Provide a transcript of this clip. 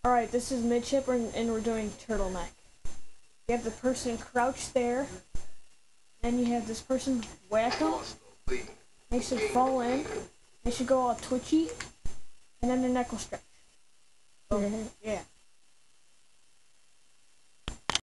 Alright, this is midship and we're doing turtleneck. You have the person crouched there, then you have this person whack them. They should fall in. They should go all twitchy, and then their neck will stretch. So, yeah.